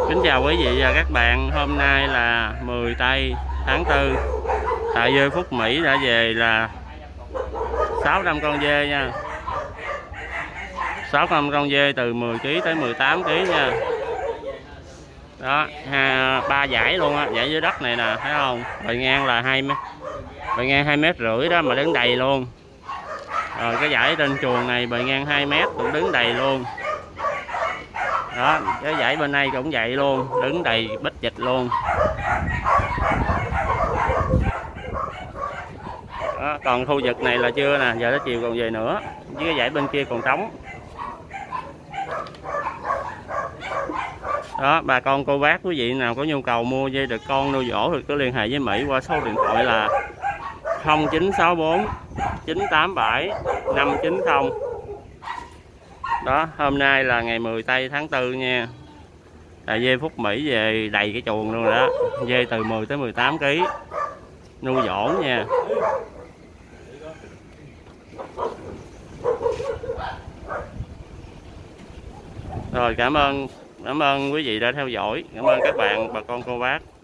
Kính chào quý vị và các bạn. Hôm nay là 10 tây tháng 4. Tại dơi Phúc Mỹ đã về là 600 con dê nha. 600 con dê từ 10 kg tới 18 kg nha. Đó, 3 dải luôn á, dải dưới đất này nè, thấy không? Bề ngang là 2 mét. Bề ngang 2,5 m đó mà đứng đầy luôn. Rồi cái dải trên chuồng này bề ngang 2 m cũng đứng đầy luôn. Đó, cái dãy bên đây cũng vậy luôn, đứng đầy bít dịch luôn. Đó, còn khu vực này là chưa nè, giờ tới chiều còn về nữa, với cái dãy bên kia còn trống. Đó, bà con cô bác quý vị nào có nhu cầu mua dê đực con nuôi dỗ thì cứ liên hệ với Mỹ qua số điện thoại là 0964 987 590. Đó, hôm nay là ngày 10 tây tháng 4 nha. Là dê Phúc Mỹ về đầy cái chuồng luôn rồi đó. Dê từ 10 tới 18 kg. Nuôi dỗ nha. Rồi cảm ơn quý vị đã theo dõi. Cảm ơn các bạn, bà con cô bác.